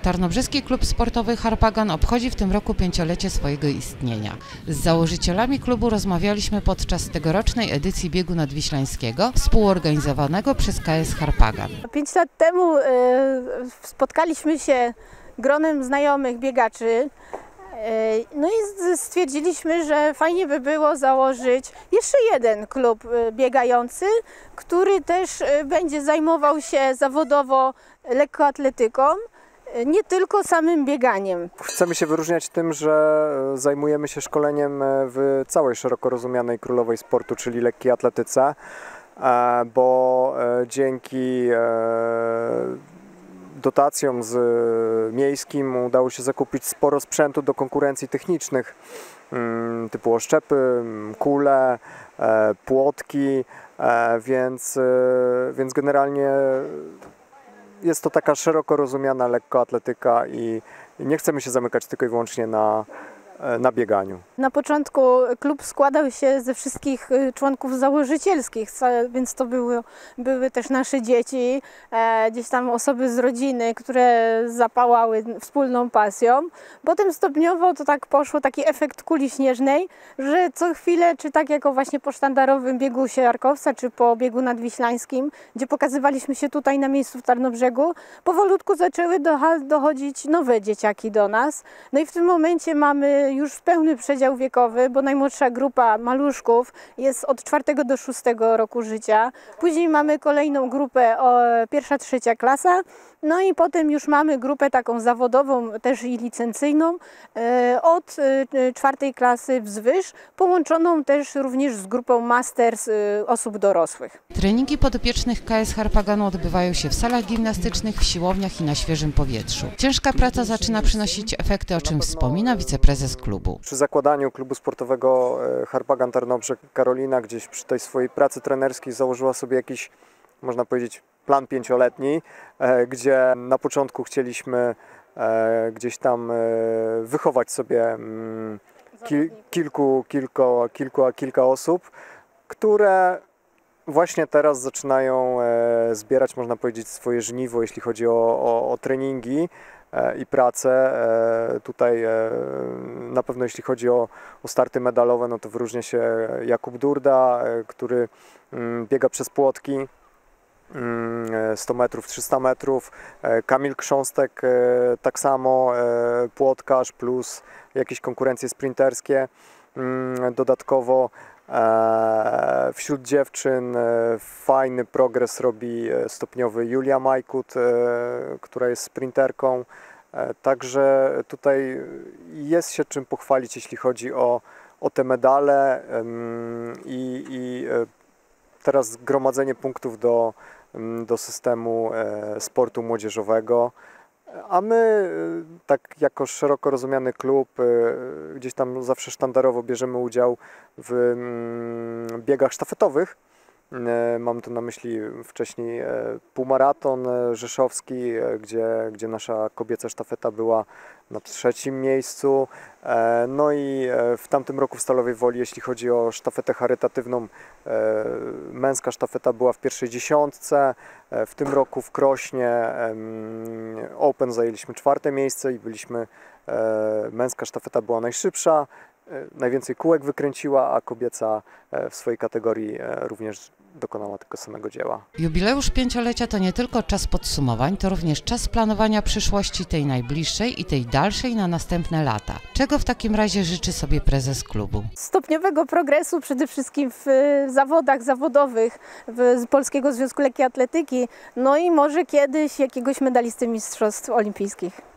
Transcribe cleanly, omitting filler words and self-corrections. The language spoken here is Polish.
Tarnobrzeski Klub Sportowy Harpagan obchodzi w tym roku 5-lecie swojego istnienia. Z założycielami klubu rozmawialiśmy podczas tegorocznej edycji biegu nadwiślańskiego współorganizowanego przez KS Harpagan. 5 lat temu spotkaliśmy się gronem znajomych biegaczy. No i stwierdziliśmy, że fajnie by było założyć jeszcze jeden klub biegający, który też będzie zajmował się zawodowo lekkoatletyką, nie tylko samym bieganiem. Chcemy się wyróżniać tym, że zajmujemy się szkoleniem w całej szeroko rozumianej królowej sportu, czyli lekkiej atletyce, bo dzięki dotacjom z miejskim udało się zakupić sporo sprzętu do konkurencji technicznych, typu oszczepy, kule, płotki, więc generalnie jest to taka szeroko rozumiana lekkoatletyka i nie chcemy się zamykać tylko i wyłącznie na bieganiu. Na początku klub składał się ze wszystkich członków założycielskich, więc to były też nasze dzieci, gdzieś tam osoby z rodziny, które zapałały wspólną pasją. Potem stopniowo to tak poszło, taki efekt kuli śnieżnej, że co chwilę, czy tak jako właśnie po sztandarowym biegu siarkowca, czy po biegu nadwiślańskim, gdzie pokazywaliśmy się tutaj na miejscu w Tarnobrzegu, powolutku zaczęły dochodzić nowe dzieciaki do nas. No i w tym momencie mamy już pełny przedział wiekowy, bo najmłodsza grupa maluszków jest od 4 do 6 roku życia. Później mamy kolejną grupę, 1.–3. klasa. No i potem już mamy grupę taką zawodową, też i licencyjną, od 4. klasy wzwyż, połączoną też również z grupą masters osób dorosłych. Treningi podopiecznych KS Harpaganu odbywają się w salach gimnastycznych, w siłowniach i na świeżym powietrzu. Ciężka praca zaczyna przynosić efekty, o czym wspomina wiceprezes klubu. Przy zakładaniu klubu sportowego Harpagan Tarnobrzeg Karolina gdzieś przy tej swojej pracy trenerskiej założyła sobie jakiś, można powiedzieć, plan 5-letni, gdzie na początku chcieliśmy gdzieś tam wychować sobie kilka osób, które właśnie teraz zaczynają zbierać, można powiedzieć, swoje żniwo, jeśli chodzi o treningi i pracę. Tutaj na pewno jeśli chodzi o starty medalowe, no to wyróżnia się Jakub Durda, który biega przez płotki 100 metrów, 300 metrów, Kamil Krząstek tak samo, płotkarz plus jakieś konkurencje sprinterskie. Dodatkowo wśród dziewczyn fajny progres robi stopniowy Julia Majkut, która jest sprinterką. Także tutaj jest się czym pochwalić, jeśli chodzi o te medale i teraz gromadzenie punktów do systemu sportu młodzieżowego. A my, tak jako szeroko rozumiany klub, gdzieś tam zawsze sztandarowo bierzemy udział w biegach sztafetowych. Mam tu na myśli wcześniej półmaraton rzeszowski, gdzie nasza kobieca sztafeta była na 3. miejscu. No i w tamtym roku w Stalowej Woli, jeśli chodzi o sztafetę charytatywną, męska sztafeta była w pierwszej 10. W tym roku w Krośnie Open zajęliśmy 4. miejsce i męska sztafeta była najszybsza. Najwięcej kółek wykręciła, a kobieca w swojej kategorii również dokonała tego samego dzieła. Jubileusz 5-lecia to nie tylko czas podsumowań, to również czas planowania przyszłości, tej najbliższej i tej dalszej na następne lata. Czego w takim razie życzy sobie prezes klubu? Stopniowego progresu przede wszystkim w zawodach zawodowych z Polskiego Związku Lekkiej Atletyki, no i może kiedyś jakiegoś medalisty mistrzostw olimpijskich.